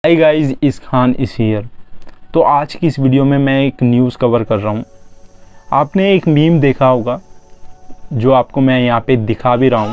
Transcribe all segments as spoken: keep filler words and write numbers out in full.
Hi guys, इस खान इस here. तो आज की इस वीडियो में मैं एक न्यूज़ कवर कर रहा हूँ। आपने एक मीम देखा होगा जो आपको मैं यहाँ पे दिखा भी रहा हूँ।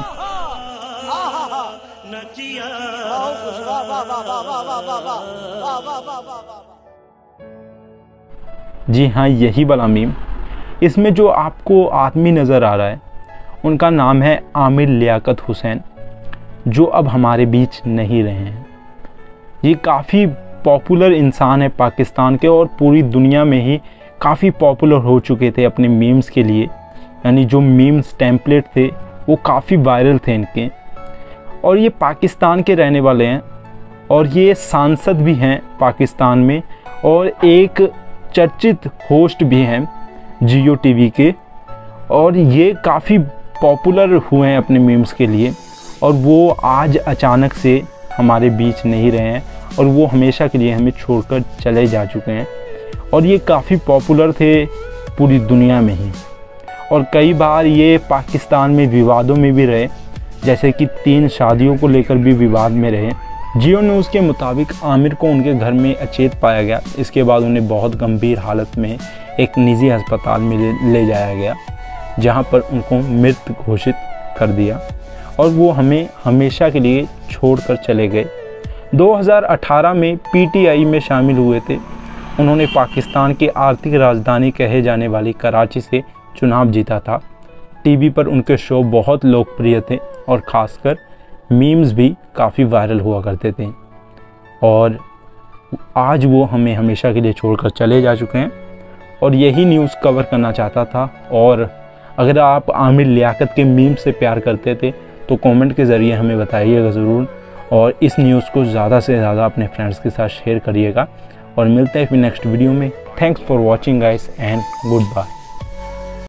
जी हाँ, यही वाला मीम। इसमें जो आपको आदमी नज़र आ रहा है उनका नाम है आमिर लियाकत हुसैन, जो अब हमारे बीच नहीं रहे हैं। ये काफ़ी पॉपुलर इंसान है पाकिस्तान के, और पूरी दुनिया में ही काफ़ी पॉपुलर हो चुके थे अपने मीम्स के लिए। यानी जो मीम्स टेम्पलेट थे वो काफ़ी वायरल थे इनके। और ये पाकिस्तान के रहने वाले हैं और ये सांसद भी हैं पाकिस्तान में, और एक चर्चित होस्ट भी हैं जियो टीवी के। और ये काफ़ी पॉपुलर हुए हैं अपने मीम्स के लिए, और वो आज अचानक से हमारे बीच नहीं रहे हैं और वो हमेशा के लिए हमें छोड़कर चले जा चुके हैं। और ये काफ़ी पॉपुलर थे पूरी दुनिया में ही, और कई बार ये पाकिस्तान में विवादों में भी रहे, जैसे कि तीन शादियों को लेकर भी विवाद में रहे। जियो न्यूज़ के मुताबिक आमिर को उनके घर में अचेत पाया गया। इसके बाद उन्हें बहुत गंभीर हालत में एक निजी अस्पताल में ले जाया गया, जहां पर उनको मृत घोषित कर दिया और वो हमें हमेशा के लिए छोड़कर चले गए। दो हज़ार अठारह में पीटीआई में शामिल हुए थे। उन्होंने पाकिस्तान की आर्थिक राजधानी कहे जाने वाली कराची से चुनाव जीता था। टीवी पर उनके शो बहुत लोकप्रिय थे और ख़ासकर मीम्स भी काफ़ी वायरल हुआ करते थे। और आज वो हमें हमेशा के लिए छोड़कर चले जा चुके हैं, और यही न्यूज़ कवर करना चाहता था। और अगर आप आमिर लियाकत के मीम से प्यार करते थे तो कमेंट के ज़रिए हमें बताइएगा ज़रूर, और इस न्यूज़ को ज़्यादा से ज़्यादा अपने फ्रेंड्स के साथ शेयर करिएगा। और मिलते हैं फिर नेक्स्ट वीडियो में। Thanks for watching guys and good bye.